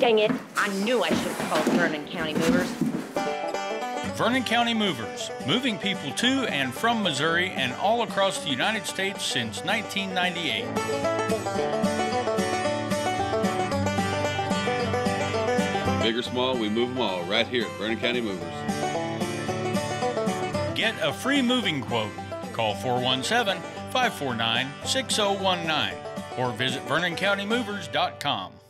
Dang it, I knew I should have called Vernon County Movers. Vernon County Movers, moving people to and from Missouri and all across the United States since 1998. Big or small, we move them all right here at Vernon County Movers. Get a free moving quote. Call 417-549-6019 or visit VernonCountyMovers.com.